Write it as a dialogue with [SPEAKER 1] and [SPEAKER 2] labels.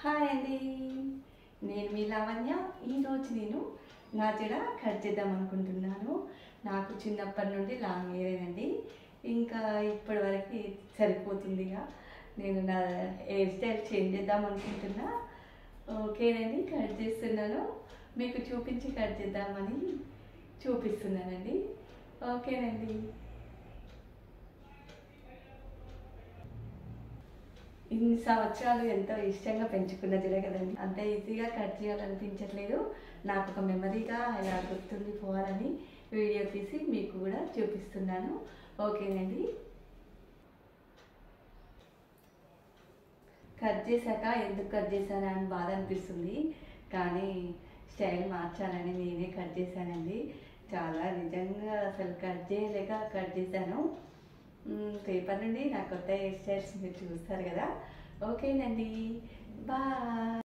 [SPEAKER 1] Hi అండి, నేను మీ లావణ్య. ఈరోజు నేను నా జడ కట్ చేద్దాం అనుకుంటున్నాను. నాకు చిన్నప్పటి నుండి లాంగ్ హెయిరేనండి. ఇంకా ఇప్పటి వరకు సరిపోతుందిగా. నేను నా హెయిర్ స్టైల్ చేంజ్ చేద్దాం అనుకుంటున్నా. ఓకేనండి, కట్ చేస్తున్నాను. మీకు చూపించి కట్ చేద్దామని చూపిస్తున్నానండి. ఓకేనండి. ఇన్ని సంవత్సరాలు ఎంతో ఇష్టంగా పెంచుకున్న జడ కదండి, అంత ఈజీగా కట్ చేయాలనిపించట్లేదు. నాకు ఒక మెమరీగా ఇలా గుర్తుండిపోవాలని వీడియో తీసి మీకు కూడా చూపిస్తున్నాను. ఓకేనండి. కట్ చేశాక ఎందుకు కట్ చేశాను అని బాధ అనిపిస్తుంది, కానీ స్టైల్ మార్చాలని నేనే కట్ చేశానండి. చాలా నిజంగా అసలు కట్ చేయలేక కట్ చేశాను. రేపటి నుండి నా కొత్త హెయిర్ స్టైల్స్ మీరు చూస్తారు కదా. ఓకేనండి, బాయ్.